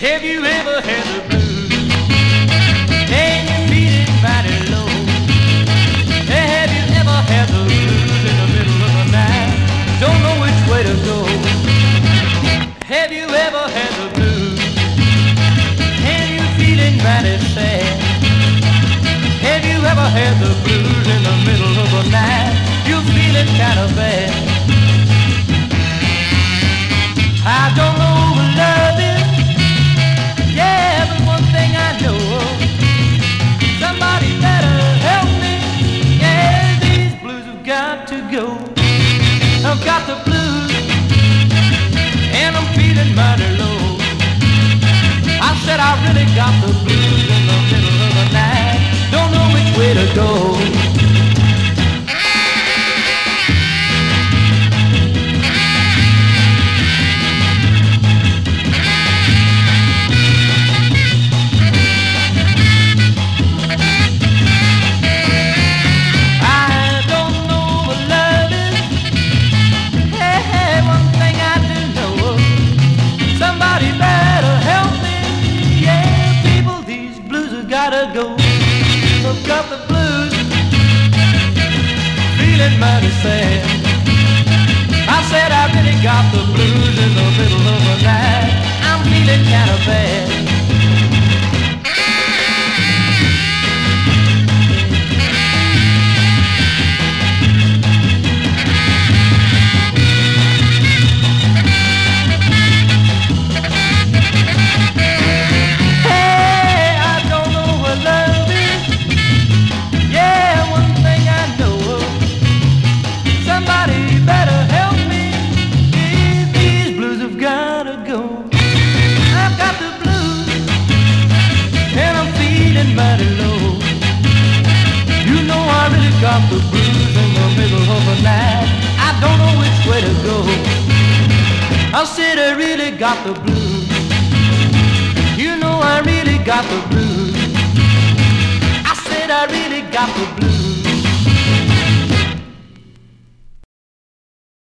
Have you ever had the blues? And you're feeling mighty low. Have you ever had the blues in the middle of the night? Don't know which way to go. Have you ever had the blues? And you're feeling mighty sad. Have you ever had the blues in the middle of the night? You're feeling kind of bad. I don't know what love is. Yeah, but one thing I know, somebody better help me. Yeah, these blues have got to go. I've got the blues, and I'm feeling mighty low. I said I really got the blues in the middle of the night. Don't know which way to go. Gotta go. I've got the blues, feeling mighty sad. I said I really got the blues in the middle of the night. I'm feeling kind of bad. Mighty low. You know I really got the blues in the middle of the night. I don't know which way to go. I said I really got the blues. You know I really got the blues. I said I really got the blues.